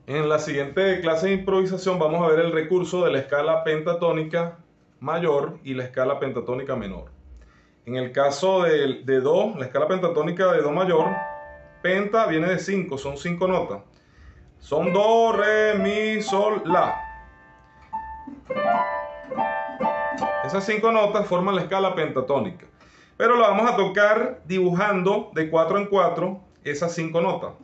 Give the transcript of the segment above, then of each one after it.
En la siguiente clase de improvisación vamos a ver el recurso de la escala pentatónica mayor y la escala pentatónica menor. En el caso de Do, la escala pentatónica de Do mayor, penta viene de 5, son 5 notas. Son Do, Re, Mi, Sol, La. Esas 5 notas forman la escala pentatónica. Pero la vamos a tocar dibujando de 4 en 4 esas 5 notas.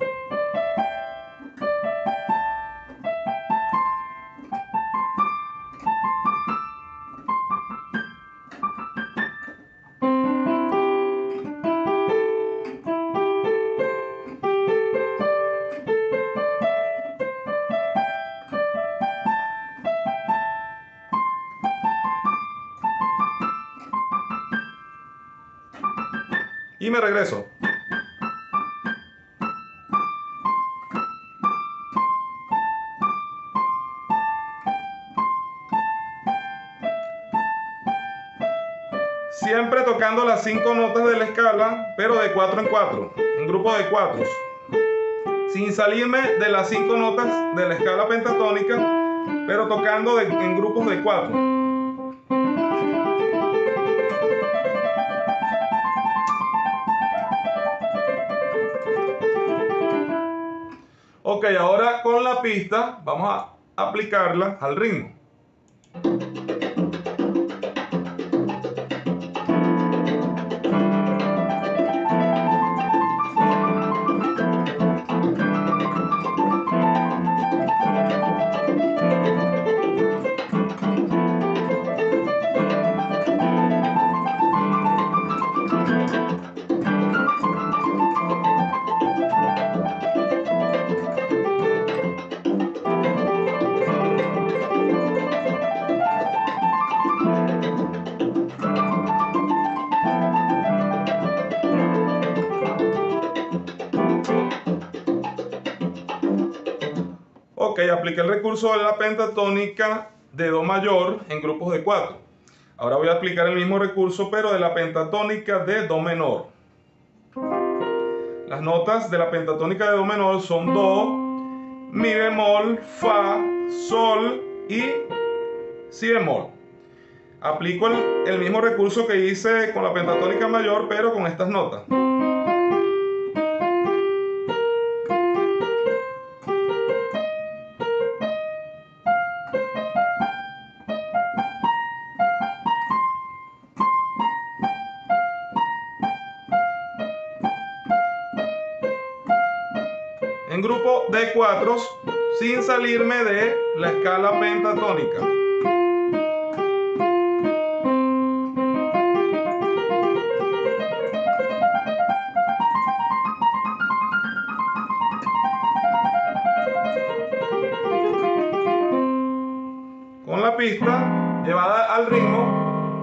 Y me regreso. Siempre tocando las 5 notas de la escala, pero de 4 en 4, en grupos de 4. Sin salirme de las 5 notas de la escala pentatónica, pero tocando en grupos de 4. Ok, ahora con la pista vamos a aplicarla al ritmo. Ok, apliqué el recurso de la pentatónica de Do mayor en grupos de 4. Ahora voy a aplicar el mismo recurso, pero de la pentatónica de Do menor. Las notas de la pentatónica de Do menor son Do, Mi bemol, Fa, Sol y Si bemol. Aplico el mismo recurso que hice con la pentatónica mayor, pero con estas notas. En grupo de 4 sin salirme de la escala pentatónica. Con la pista llevada al ritmo.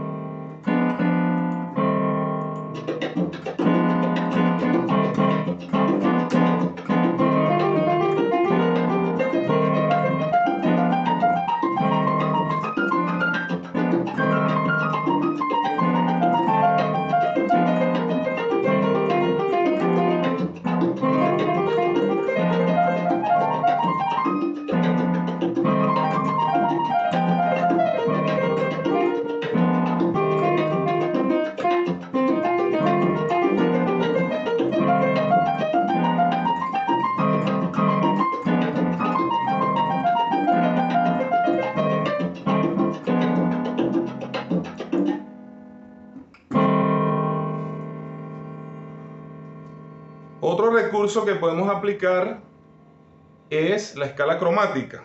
Otro recurso que podemos aplicar es la escala cromática.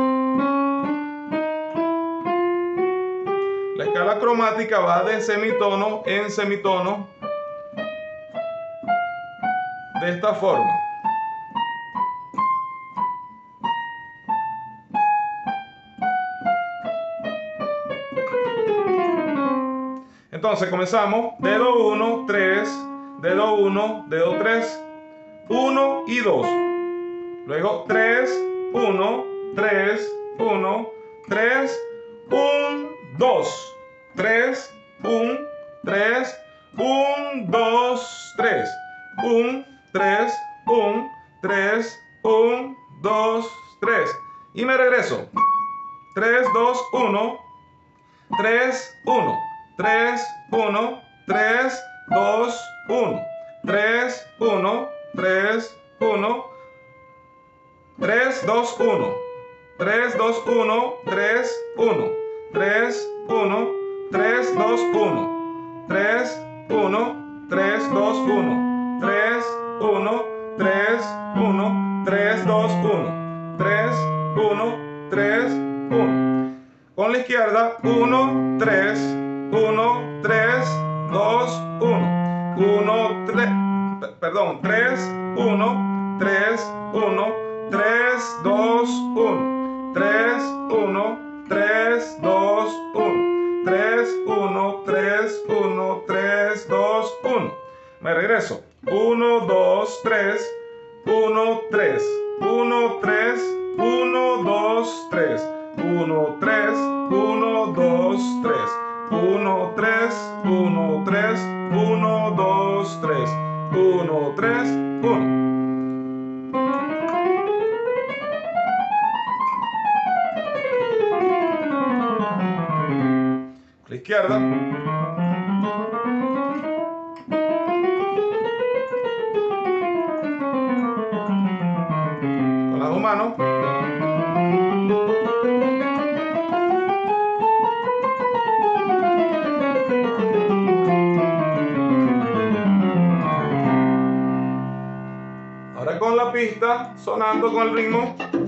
La escala cromática va de semitono en semitono de esta forma. Entonces comenzamos dedo 1, 3, dedo 1, dedo 3, 1 y 2. Luego 3, 1, 3, 1, 3, 1, 2, 3, 1, 3, 1, 2, 3, 1, 3, 1, 3, 1, 2, 3. Y me regreso. 3, 2, 1. 3, 1. 3, 1. 3, 2, 1. 3, 1. 3, 1. 3, 2, 1. 3, 2, 1. 3, 1. 3, 1. 3, 2, 1. 3, 1. 3, 2, 1. 3, 1. 3, 1. 3, 2, 1. 3, 1. 3, 1. Con la izquierda, 1, 3, 1, 3, 2, 1. 1, 3, perdón, 3, 1, 3, 1, 3, 2, 1. 3, 1, 3, 2, 1. 3, 1, 3, 1, 3, 2, 1. Me regreso. 1, 2, 3, 1, 3, 1, 3, 1, 2, 3. 1, 3, 1, 2, 3. 1, 3, 1, 3, 1, 2, 3. 1, 3, 1. La izquierda. Con las dos manos. Ahora con la pista, sonando con el ritmo.